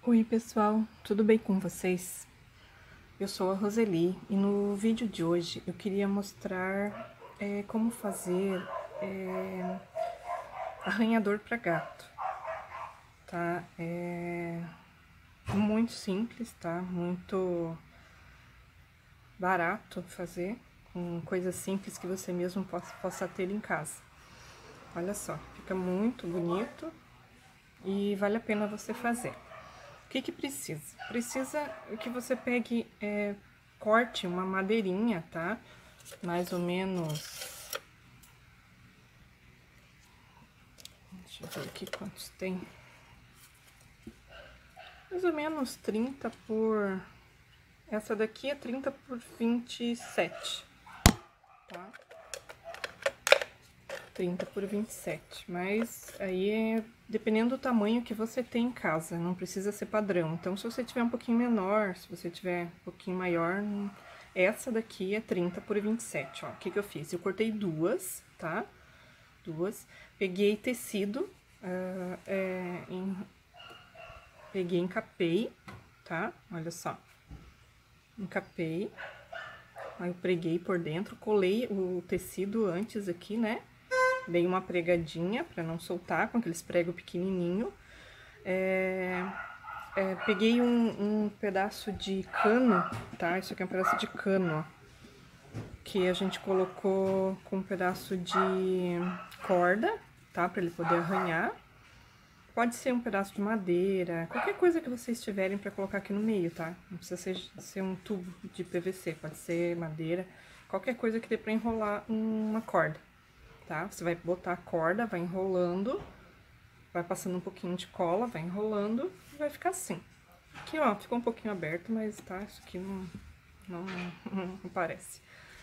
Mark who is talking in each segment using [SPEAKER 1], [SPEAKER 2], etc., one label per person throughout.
[SPEAKER 1] Oi pessoal, tudo bem com vocês? Eu sou a Roseli e no vídeo de hoje eu queria mostrar como fazer arranhador para gato, tá? É muito simples, tá? Muito barato fazer, com coisas simples que você mesmo possa ter em casa. Olha só, fica muito bonito e vale a pena você fazer. O que precisa? Precisa que você pegue, corte uma madeirinha, tá? Mais ou menos... Deixa eu ver aqui quantos tem. Mais ou menos 30 por... Essa daqui é 30 por 27, tá? 30 por 27, mas aí é dependendo do tamanho que você tem em casa, não precisa ser padrão. Então, se você tiver um pouquinho menor, se você tiver um pouquinho maior, essa daqui é 30 por 27, ó. O que eu fiz? Eu cortei duas, tá? Duas. Peguei tecido, peguei, encapei, tá? Olha só. Encapei, aí eu preguei por dentro, colei o tecido antes aqui, né? Dei uma pregadinha pra não soltar com aqueles pregos pequenininho. Peguei um pedaço de cano, tá? Isso aqui é um pedaço de cano, ó. Que a gente colocou com um pedaço de corda, tá? Pra ele poder arranhar. Pode ser um pedaço de madeira, qualquer coisa que vocês tiverem pra colocar aqui no meio, tá? Não precisa ser um tubo de PVC, pode ser madeira, qualquer coisa que dê pra enrolar uma corda, tá? Você vai botar a corda, vai enrolando, vai passando um pouquinho de cola, vai enrolando e vai ficar assim. Aqui, ó, ficou um pouquinho aberto, mas tá, isso aqui não parece.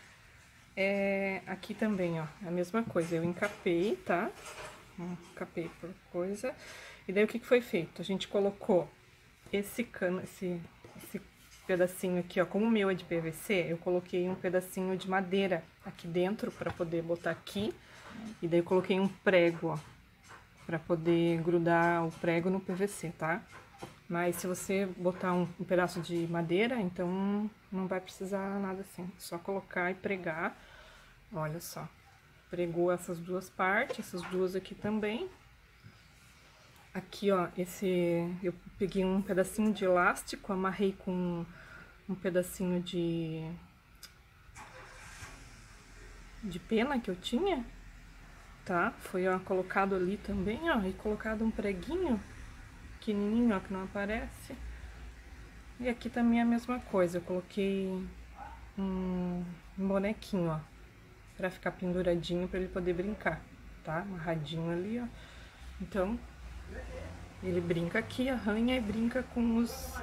[SPEAKER 1] Aqui também, ó, a mesma coisa, eu encapei, tá? Encapei por coisa. E daí, o que foi feito? A gente colocou esse cano, esse pedacinho aqui, ó, como o meu é de PVC, eu coloquei um pedacinho de madeira aqui dentro pra poder botar aqui. E daí, eu coloquei um prego, ó, pra poder grudar o prego no PVC, tá? Mas se você botar um pedaço de madeira, então não vai precisar nada assim. É só colocar e pregar. Olha só. Pregou essas duas partes, essas duas aqui também. Aqui, ó, eu peguei um pedacinho de elástico, amarrei com um pedacinho de pena que eu tinha, tá? Foi, ó, colocado ali também, ó, e colocado um preguinho pequenininho, ó, que não aparece. E aqui também é a mesma coisa, eu coloquei um bonequinho, ó, pra ficar penduradinho, pra ele poder brincar, tá? Amarradinho ali, ó. Então, ele brinca aqui, arranha e brinca com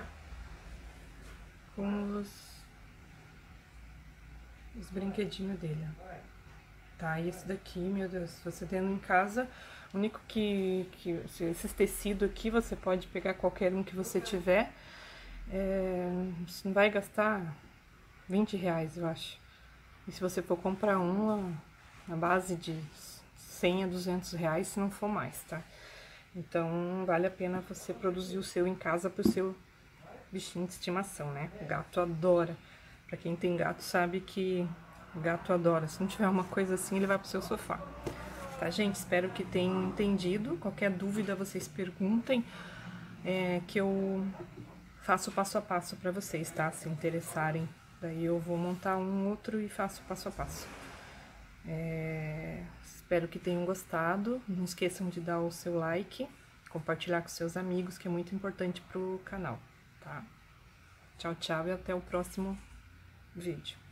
[SPEAKER 1] os brinquedinhos dele, ó. Tá, e esse daqui, meu Deus, você tendo em casa, o único esses tecidos aqui, você pode pegar qualquer um que você tiver, você não vai gastar 20 reais, eu acho. E se você for comprar um, na base de 100 a 200 reais, se não for mais, tá? Então, vale a pena você produzir o seu em casa pro seu bichinho de estimação, né? O gato adora. Pra quem tem gato sabe que o gato adora. Se não tiver uma coisa assim, ele vai pro seu sofá. Tá, gente? Espero que tenham entendido. Qualquer dúvida, vocês perguntem, que eu faço passo a passo pra vocês, tá? Se interessarem. Daí eu vou montar um outro e faço passo a passo. Espero que tenham gostado. Não esqueçam de dar o seu like, compartilhar com seus amigos, que é muito importante pro canal, tá? Tchau, tchau e até o próximo vídeo.